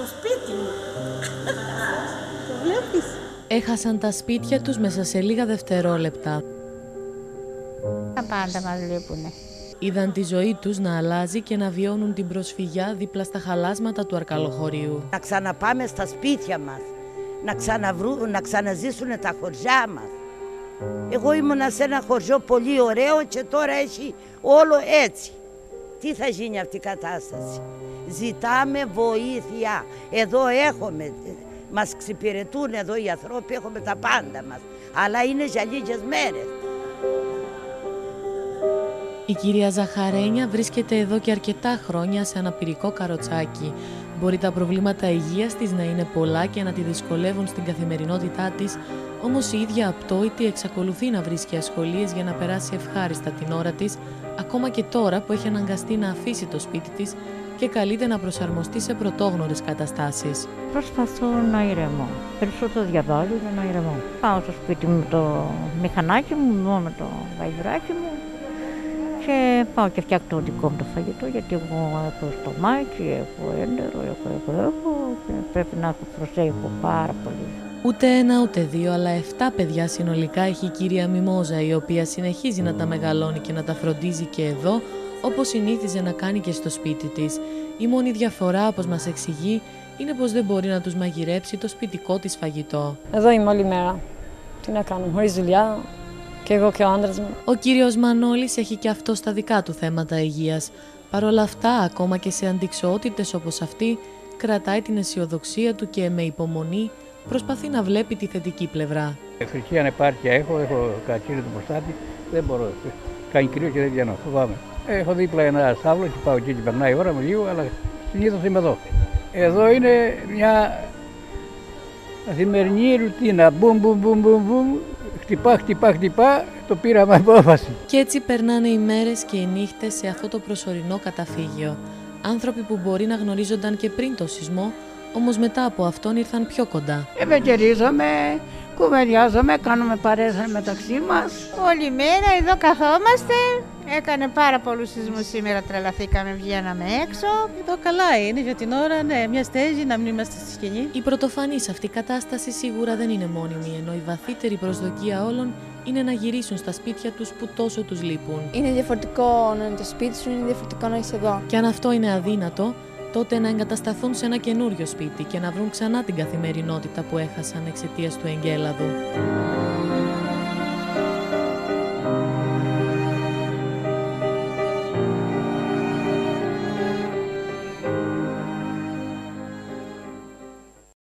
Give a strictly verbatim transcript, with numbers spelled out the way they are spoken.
στο σπίτι μου. Το βλέπεις. Έχασαν τα σπίτια τους μέσα σε λίγα δευτερόλεπτα. Τα πάντα μας λείπουνε. Είδαν τη ζωή τους να αλλάζει και να βιώνουν την προσφυγιά δίπλα στα χαλάσματα του Αρκαλοχωρίου. Να ξαναπάμε στα σπίτια μας, να, ξαναβρού, να ξαναζήσουν τα χωριά μας. Εγώ ήμουνα σε ένα χωριό πολύ ωραίο και τώρα έχει όλο έτσι. Τι θα γίνει αυτή η κατάσταση? Ζητάμε βοήθεια. Εδώ έχουμε, μας εξυπηρετούν εδώ οι ανθρώποι, έχουμε τα πάντα μας. Αλλά είναι για λίγες μέρες. Η κυρία Ζαχαρένια βρίσκεται εδώ και αρκετά χρόνια σε αναπηρικό καροτσάκι. Μπορεί τα προβλήματα υγείας της να είναι πολλά και να τη δυσκολεύουν στην καθημερινότητά της, όμως η ίδια απτόητη εξακολουθεί να βρίσκει ασχολίες για να περάσει ευχάριστα την ώρα της, ακόμα και τώρα που έχει αναγκαστεί να αφήσει το σπίτι της και καλείται να προσαρμοστεί σε πρωτόγνωρες καταστάσεις. Προσπαθώ να ηρεμώ. Περισσότερο διαβάζω για να ηρεμώ. Πάω στο σπίτι μου με το μηχανάκι μου, με το γαϊδουράκι μου και πάω και φτιάχνω το δικό μου το φαγητό, γιατί εγώ έχω στομάχι, έχω έντερο, έχω, έχω, έχω και πρέπει να προσέχω πάρα πολύ. Ούτε ένα ούτε δύο, αλλά εφτά παιδιά συνολικά έχει η κυρία Μιμόζα, η οποία συνεχίζει να τα μεγαλώνει και να τα φροντίζει και εδώ, όπως συνήθιζε να κάνει και στο σπίτι της. Η μόνη διαφορά, όπως μας εξηγεί, είναι πως δεν μπορεί να τους μαγειρέψει το σπιτικό της φαγητό. Εδώ είμαι όλη μέρα. Τι να κάνω, χωρίς δουλειά, και εγώ και ο άντρας μου. Ο κύριος Μανώλης έχει και αυτό στα δικά του θέματα υγείας. Παρ' όλα αυτά, ακόμα και σε αντιξοότητες όπως αυτή, κρατάει την αισιοδοξία του και με υπομονή προσπαθεί να βλέπει τη θετική πλευρά. Φυσική ανεπάρκεια έχω, έχω καρκίνο του προστάτη, δεν μπορώ. Κάνει κρύο και δεν βγαίνω, φοβάμαι. Έχω δίπλα ένα στάβλο και πάω εκεί και περνάει η ώρα με λίγο, αλλά συνήθως είμαι εδώ. Εδώ είναι μια καθημερινή ρουτίνα. Μπουμ, μπουμ, μπουμ, μπουμ, μπουμ. Χτυπά, χτυπά, χτυπά, το πήραμε απόφαση. Και έτσι περνάνε οι μέρες και οι νύχτες σε αυτό το προσωρινό καταφύγιο. Άνθρωποι που μπορεί να γνωρίζονταν και πριν το σεισμό, όμως μετά από αυτόν ήρθαν πιο κοντά. Ευεκαιρίζαμε, κουβεντιάζαμε, κάνουμε παρέες μεταξύ μας. Όλη μέρα εδώ καθόμαστε. Έκανε πάρα πολλούς σεισμούς σήμερα, τρελαθήκαμε, βγαίναμε έξω. Εδώ καλά είναι για την ώρα, ναι, μια στέγη, να μην είμαστε στη σκηνή. Η πρωτοφανής αυτή κατάσταση σίγουρα δεν είναι μόνιμη, ενώ η βαθύτερη προσδοκία όλων είναι να γυρίσουν στα σπίτια τους που τόσο τους λείπουν. Είναι διαφορετικό να είναι το σπίτι σου, είναι διαφορετικό να είσαι εδώ. Και αν αυτό είναι αδύνατο, τότε να εγκατασταθούν σε ένα καινούριο σπίτι και να βρουν ξανά την καθημερινότητα που έχασαν εξαιτίας του εγκέλαδου.